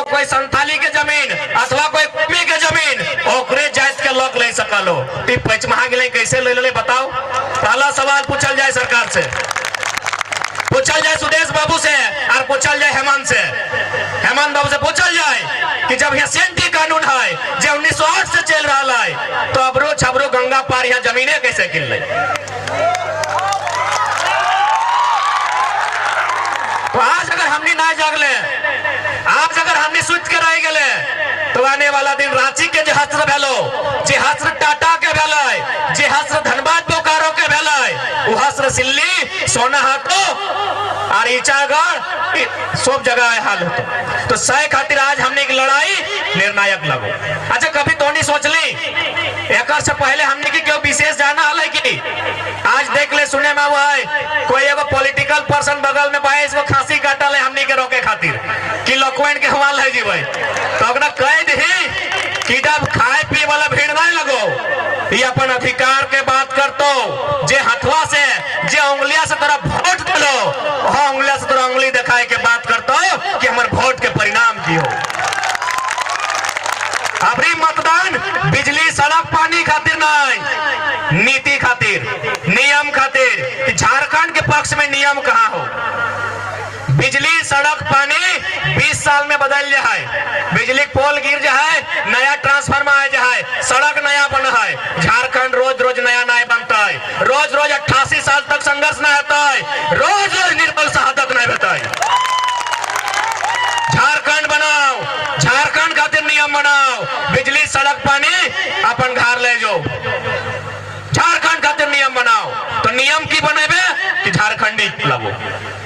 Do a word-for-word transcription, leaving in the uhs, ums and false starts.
कोई संथाली के जमीन अथवा कोई कुमी के जमीन ओकरे जात के लोग ले सकलो। पचमहा के कैसे ले ले बताओ। पहला सवाल पूछल जाए सरकार से, पूछल जाए सुदेश बाबू से और पूछल जाए हेमंत से। हेमंत बाबू से पूछल जाए कि जब एसेंटी कानून है जो उन्नीस सौ आठ से चल रहा है तो अबरो छबरो गंगा पार यहाँ जमीने कैसे किन ले। तो आज अगर हमने ना जागले, आज अगर हमने सोच कर रह गए तो आने वाला दिन रांची के जे हस्र भेलो, जे हस्र टाटा के भेलै, जे हस्र धनबाद बोकारो के भेलै, वो हस्र सिल्ली सोना हाथो और ईचागढ़ सब जगह है हाल होतो। तो सह खातिर आज हमने एक लड़ाई निर्णायक लगो। अच्छा कभी तो नहीं सोच ली एक से पहले हमने की क्यों विशेष जाना है कि आज देख ले सुने में हुआ है कोई एगो पॉलिटिकल पर्सन बगल में भाई इसको खांसी काटल है हमने के रोके खातिर कि लोकवेंट के हवाल है जी भाई। तो अगर कह दी कि जब खाए पिए वाला भीड़ नहीं लगो, ये अपन अधिकार के बात कर तो जे हथवा से जे उंगलिया से तोरा वोट दिलो वह उंगलिया से तोरा उंगली दिखाए के बात करतो कि हमारे वोट के परिणाम की हो। अबरी मतदान बिजली सड़क पानी खातिर नहीं, नीति खातिर नियम खातिर। झारखंड के पक्ष में नियम कहाँ हो। बिजली सड़क पानी बीस साल में बदल जाए, बिजली पोल गिर जाए, नया ट्रांसफार्मर आ जाए, सड़क नया बना है। झारखंड रोज रोज नया नया बनता है, रोज रोज अट्ठासी साल तक संघर्ष न होता है, रोज रोज निर्बल शहादत नहीं होता है। झारखंड बनाओ, झारखंड खातिर नियम बनाओ, बिजली सड़क पानी अपन घर ले जाओ। झारखंड खातिर नियम बनाओ तो नियम की बनेबे कि झारखंडी लगो।